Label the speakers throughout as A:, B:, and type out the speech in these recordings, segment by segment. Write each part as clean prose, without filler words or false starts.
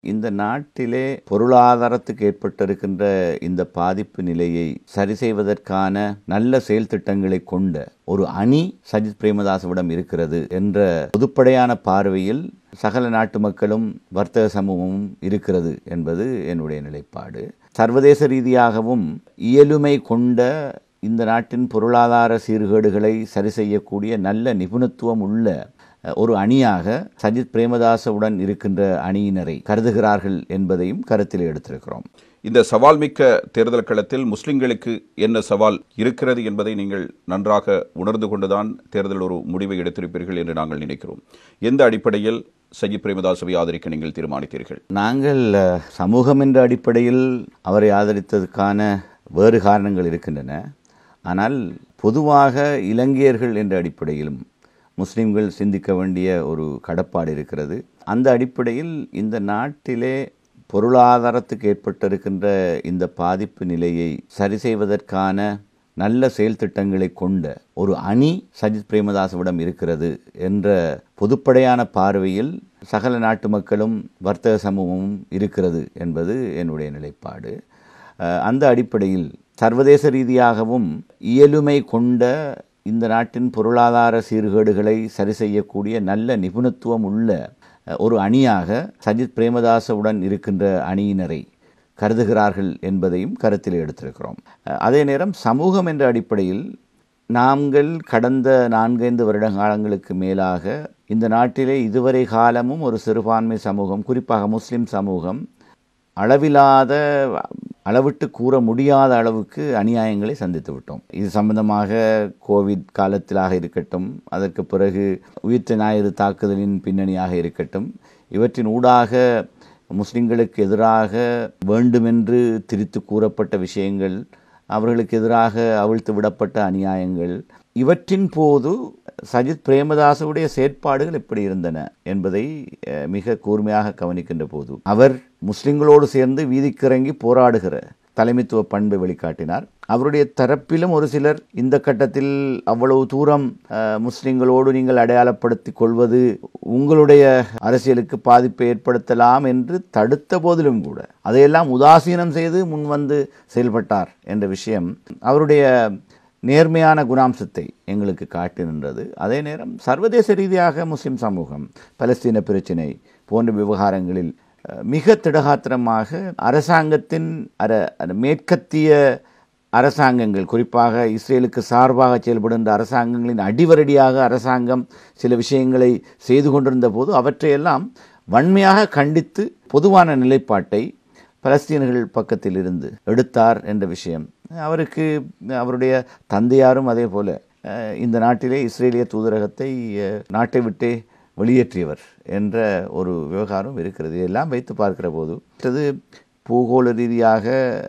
A: இந்த நாட்டிலே பொருளாதாரத்துக்கு ஏற்பட்டிருக்கின்ற இந்த பாதிப்பு நிலையை சரி செய்வதற்கான நல்ல செயல் திட்டங்களை கொண்ட ஒரு அணி சஜித் பிரேமதாசவிடம் இருக்கிறது என்ற பொதுப்படையான பார்வையில் சகல நாட்டு மக்களும் வர்த்தக சமூகமும் இருக்கிறது என்பது என்னுடைய நிலைப்பாடு. சர்வதேச ரீதியாகவும் இயலுமை கொண்ட இந்த நாட்டின் பொருளாதார சீர்கேடுகளை சரி செய்யக்கூடிய நல்ல நிபுணத்துவம் உள்ள ஒரு அணியாக சஜித் பிரேமதாசவுடன் இருக்கின்ற அணியினரை கருதுகிறார்கள் என்பதையும் கருத்தில் எடுத்திருக்கிறோம்.
B: இந்த சவால் மிக்க தேர்தல் களத்தில் முஸ்லிம்களுக்கு என்ன சவால் இருக்கிறது என்பதை நீங்கள் நன்றாக உணர்ந்து கொண்டுதான் தேர்தல் ஒரு முடிவை எடுத்திருப்பீர்கள் என்று நாங்கள் நினைக்கிறோம். எந்த அடிப்படையில் சஜித் பிரேமதாசவை ஆதரிக்க நீங்கள் தீர்மானித்தீர்கள்?
A: நாங்கள் சமூகம் என்ற அடிப்படையில் அவரை ஆதரித்ததற்கான வேறு காரணங்கள் இருக்கின்றன. ஆனால் பொதுவாக இலங்கையர்கள் என்ற அடிப்படையிலும் முஸ்லிம்கள் சிந்திக்க வேண்டிய ஒரு கடப்பாடு இருக்கிறது. அந்த அடிப்படையில் இந்த நாட்டிலே பொருளாதாரத்துக்கு ஏற்பட்டிருக்கின்ற இந்த பாதிப்பு நிலையை சரி செய்வதற்கான நல்ல செயல் திட்டங்களை கொண்ட ஒரு அணி சஜித் பிரேமதாசவிடம் இருக்கிறது என்ற பொதுப்படையான பார்வையில் சகல நாட்டு மக்களும் வர்த்தக சமூகமும் இருக்கிறது என்பது என்னுடைய நிலைப்பாடு. அந்த அடிப்படையில் சர்வதேச ரீதியாகவும் இயலுமை கொண்ட இந்த நாட்டின் பொருளாதார சீர்கேடுகளை சரி செய்யக்கூடிய நல்ல நிபுணத்துவம் உள்ள ஒரு அணியாக சஜித் பிரேமதாசவுடன் இருக்கின்ற அணியினரை கருதுகிறார்கள் என்பதையும் கருத்தில் எடுத்திருக்கிறோம். அதே நேரம் சமூகம் என்ற அடிப்படையில் நாங்கள் கடந்த 4-5 வருட காலங்களுக்கு மேலாக இந்த நாட்டிலே இதுவரை காலமும் ஒரு சிறுபான்மை சமூகம், குறிப்பாக முஸ்லிம் சமூகம், அளவிட்டு கூற முடியாத அளவுக்கு அநியாயங்களை சந்தித்து விட்டோம். இது சம்பந்தமாக கோவிட் காலத்திலாக இருக்கட்டும், அதற்கு பிறகு உயிர்த்த ஞாயிறு தாக்குதலின் பின்னணியாக இருக்கட்டும், இவற்றின் ஊடாக முஸ்லிம்களுக்கு எதிராக வேண்டுமென்று திரித்து கூறப்பட்ட விஷயங்கள், அவர்களுக்கு எதிராக அவிழ்த்து விடப்பட்ட அநியாயங்கள், இவற்றின் போது சஜித் பிரேமதாசவுடைய செயற்பாடுகள் எப்படி இருந்தன என்பதை மிக கூர்மையாக கவனிக்கின்ற போது அவர் முஸ்லிம்களோடு சேர்ந்து வீதிக்கிறங்கி போராடுகிற தலைமைத்துவ பண்பை வெளிக்காட்டினார். அவருடைய தரப்பிலும் ஒரு சிலர் இந்த கட்டத்தில் அவ்வளவு தூரம் முஸ்லிம்களோடு நீங்கள் அடையாளப்படுத்திக் கொள்வது உங்களுடைய அரசியலுக்கு பாதிப்பை ஏற்படுத்தலாம் என்று தடுத்த போதிலும் கூட அதையெல்லாம் உதாசீனம் செய்து முன்வந்து செயல்பட்டார் என்ற விஷயம் அவருடைய நேர்மையான குணாம்சத்தை எங்களுக்கு காட்டி நின்றது. அதே நேரம் சர்வதேச ரீதியாக முஸ்லிம் சமூகம் பலஸ்தீன பிரச்சினை போன்ற விவகாரங்களில் மிக திடகாத்திரமாக அரசாங்கத்தின் மேற்கத்திய அரசாங்கங்கள், குறிப்பாக இஸ்ரேலுக்கு சார்பாக செயல்படுகின்ற அரசாங்கங்களின் அடிவரடியாக அரசாங்கம் சில விஷயங்களை செய்து கொண்டிருந்த போது அவற்றையெல்லாம் வன்மையாக கண்டித்து பொதுவான நிலைப்பாட்டை பலஸ்தீனர்கள் பக்கத்தில் இருந்து எடுத்தார் என்ற விஷயம், அவருக்கு அவருடைய தந்தையாரும் அதே போல இந்த நாட்டிலே இஸ்ரேலிய தூதரகத்தை நாட்டை விட்டே வெளியேற்றியவர் என்ற ஒரு விவகாரம் இருக்கிறது. இதெல்லாம் வைத்து பார்க்கிற போது பூகோள ரீதியாக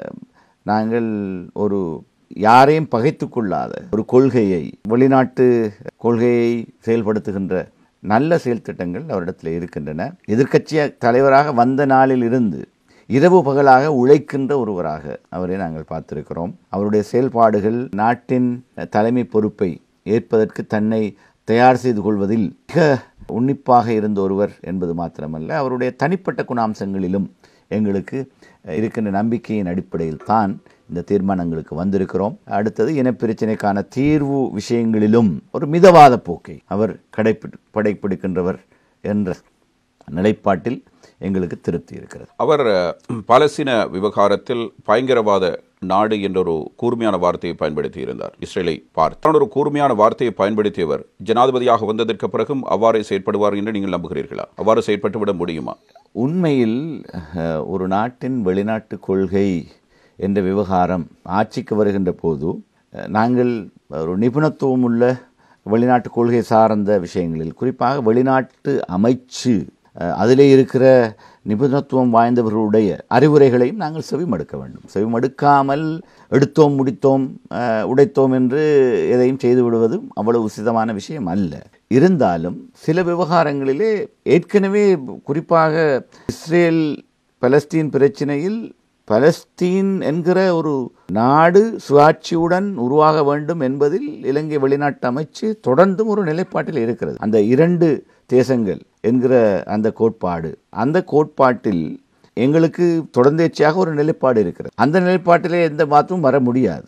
A: நாங்கள் ஒரு யாரையும் பகைத்து கொள்ளாத ஒரு கொள்கையை, வெளிநாட்டு கொள்கையை செயல்படுத்துகின்ற நல்ல செயல் திட்டங்கள் அவரிடத்தில் இருக்கின்றன. எதிர்க்கட்சி தலைவராக வந்த நாளில் இருந்து இரவு பகலாக உழைக்கின்ற ஒருவராக அவரை நாங்கள் பார்த்திருக்கிறோம். அவருடைய செயல்பாடுகள் நாட்டின் தலைமை பொறுப்பை ஏற்பதற்கு தன்னை தயார் செய்து கொள்வதில் மிக உன்னிப்பாக இருந்த ஒருவர் என்பது மாத்திரமல்ல, அவருடைய தனிப்பட்ட குணாம்சங்களிலும் எங்களுக்கு இருக்கின்ற நம்பிக்கையின் அடிப்படையில் தான் இந்த தீர்மானங்களுக்கு வந்திருக்கிறோம். அடுத்தது இனப்பிரச்சினைக்கான தீர்வு விஷயங்களிலும் ஒரு மிதவாத போக்கை அவர் கடைப்பிடிக்கின்றவர் என்ற நிலைப்பாட்டில் எங்களுக்கு திருப்தி இருக்கிறது.
B: அவர் பாலஸ்தீன விவகாரத்தில் பயங்கரவாத நாடு என்ற ஒரு கூர்மையான வார்த்தையை பயன்படுத்தி இருந்தார். இஸ்ரேலை பார்த்து ஒரு கூர்மையான வார்த்தையை பயன்படுத்தியவர் ஜனாதிபதியாக வந்ததற்கு பிறகும் அவ்வாறே செயற்படுவார் என்று நீங்கள் நம்புகிறீர்களா? அவ்வாறு செயற்பட்டுவிட முடியுமா?
A: உண்மையில் ஒரு நாட்டின் வெளிநாட்டு கொள்கை என்ற விவகாரம் ஆட்சிக்கு வருகின்ற போது நாங்கள் ஒரு நிபுணத்துவம் உள்ள வெளிநாட்டு கொள்கை சார்ந்த விஷயங்களில், குறிப்பாக வெளிநாட்டு அமைச்சு, அதிலே இருக்கிற நிபுணத்துவம் வாய்ந்தவர்களுடைய அறிவுரைகளையும் நாங்கள் செவிமடுக்க வேண்டும். செவிமடுக்காமல் எடுத்தோம், முடித்தோம், உடைத்தோம் என்று எதையும் செய்து விடுவதும் அவ்வளவு உசிதமான விஷயம் அல்ல. இருந்தாலும் சில விவகாரங்களிலே ஏற்கனவே, குறிப்பாக இஸ்ரேல் பலஸ்தீன் பிரச்சினையில் பலஸ்தீன் என்கிற ஒரு நாடு சுயாட்சியுடன் உருவாக வேண்டும் என்பதில் இலங்கை வெளிநாட்டு அமைச்சு தொடர்ந்தும் ஒரு நிலைப்பாட்டில் இருக்கிறது. அந்த 2 தேசங்கள் என்கிற அந்த கோட்பாட்டில் எங்களுக்கு தொடர்ந்தேர்ச்சியாக ஒரு நிலைப்பாடு இருக்கிறது. அந்த நிலைப்பாட்டிலே எந்த மாற்றமும் வர முடியாது.